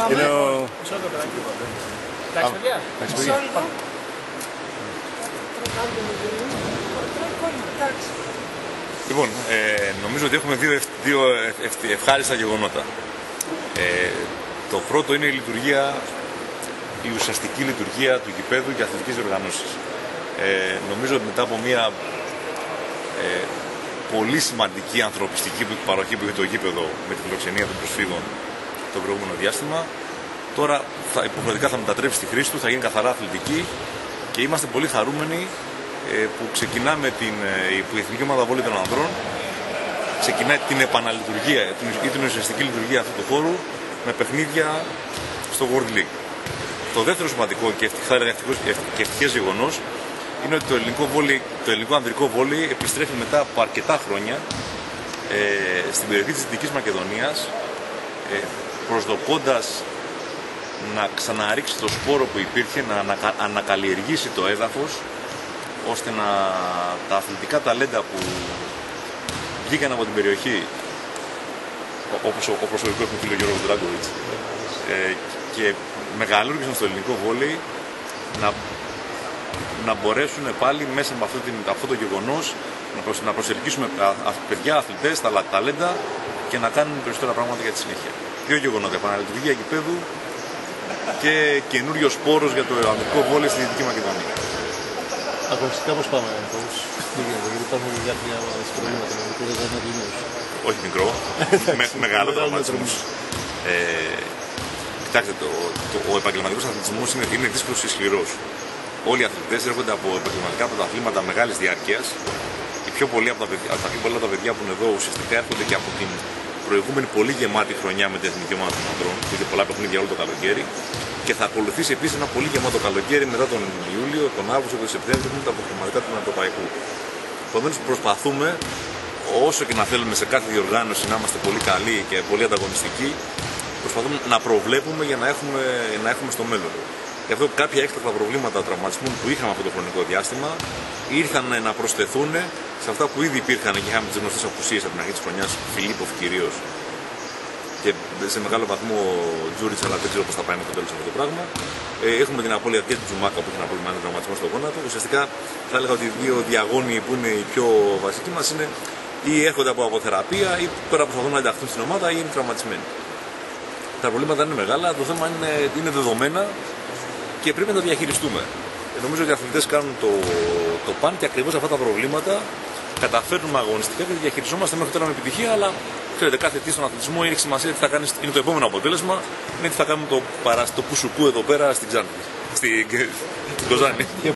Είναι ο... Εντάξει, παιδιά. Λοιπόν, νομίζω ότι έχουμε δύο ευχάριστα γεγονότα. Το πρώτο είναι η ουσιαστική λειτουργία του γηπέδου και αθλητικής διοργανώσης. Νομίζω ότι μετά από μια πολύ σημαντική ανθρωπιστική παροχή που είχε το γήπεδο με την φιλοξενία των προσφύγων το προηγούμενο διάστημα, τώρα υποχρεωτικά θα μετατρέψει τη χρήση του, θα γίνει καθαρά αθλητική και είμαστε πολύ χαρούμενοι που ξεκινάμε που η Εθνική Ομάδα Βόλεϊ των Ανδρών ξεκινάει την επαναλειτουργία ή την ουσιαστική λειτουργία αυτού του χώρου με παιχνίδια στο World League. Το δεύτερο σημαντικό και ευτυχές γεγονός είναι ότι το ελληνικό ανδρικό βόλεϊ επιστρέφει μετά από αρκετά χρόνια στην περιοχή της Δυτικής Μακεδονίας, προσδοκώντας να ξαναρίξει το σπόρο που υπήρχε, να ανακαλλιεργήσει το έδαφος, ώστε τα αθλητικά ταλέντα που βγήκαν από την περιοχή, όπως ο προσωπικός μου φίλος Γιώργος Δράγκοβιτς, και μεγαλούργησαν στο ελληνικό βόλεϊ, να μπορέσουν πάλι μέσα με αυτό το γεγονός να προσελκύσουμε παιδιά, αθλητές, τα ταλέντα και να κάνουν περισσότερα πράγματα για τη συνέχεια. Δύο γεγονότα: επαναλειτουργία γηπέδου και καινούριο σπόρος για το ανδρικό βόλεϊ στη Δυτική Μακεδονία. Αγωνιστικά πώς πάμε, γιατί υπάρχουν διάφορα προβλήματα με μικρό τραυματισμούς. Όχι μικρό, μεγάλο τραυματισμούς. Κοιτάξτε, ο επαγγελματικός αθλητισμός είναι δύσκολος και σκληρός. Όλοι οι αθλητές έρχονται από επαγγελματικά πρωταθλήματα μεγάλης διάρκειας. Οι πιο πολλοί από τα παιδιά που είναι εδώ ουσιαστικά έρχονται και από την προηγούμενη πολύ γεμάτη χρονιά με την Εθνική Ομάδα των Ανδρών, που είχε πολλά παιχνίδια όλο το καλοκαίρι. Και θα ακολουθήσει επίσης ένα πολύ γεμάτο καλοκαίρι μετά τον Ιούλιο, τον Αύγουστο και τον Σεπτέμβριο που είναι τα αποκλειστικά του Ευρωπαϊκού. Επομένως, προσπαθούμε, όσο και να θέλουμε σε κάθε διοργάνωση να είμαστε πολύ καλοί και πολύ ανταγωνιστικοί, προσπαθούμε να προβλέπουμε για να έχουμε στο μέλλον. Γι' αυτό κάποια έκτακτα προβλήματα τραυματισμού που είχαμε αυτό το χρονικό διάστημα ήρθαν να προσθεθούν σε αυτά που ήδη υπήρχαν και είχαμε τις γνωστές απουσίες από την αρχή της χρονιάς, Φιλίπποφ κυρίως, και σε μεγάλο βαθμό Τζούριτς, αλλά δεν ξέρω πώς θα πάει με το τέλος αυτό το πράγμα. Έχουμε την απώλεια και του Τζουμάκα που έχει ένα πρόβλημα, ένα τραυματισμό στο γόνατο. Ουσιαστικά θα έλεγα ότι οι δύο διαγώνιοι που είναι οι πιο βασικοί μας είναι ή έρχονται από αποθεραπεία ή τώρα προσπαθούν να ενταχθούν στην ομάδα ή είναι τραυματισμένοι. Τα προβλήματα είναι μεγάλα, το θέμα είναι δεδομένα και πρέπει να τα διαχειριστούμε. Νομίζω ότι οι αθλητές κάνουν το παν και ακριβώς αυτά τα προβλήματα καταφέρνουμε αγωνιστικά και διαχειριζόμαστε μέχρι τώρα με επιτυχία. Αλλά ξέρετε, κάθε τι στον αθλητισμό έχει σημασία τι θα κάνεις, είναι το επόμενο αποτέλεσμα, είναι τι θα κάνουμε το πουσουκού εδώ πέρα στην Ξάνθη, στην Κοζάνη.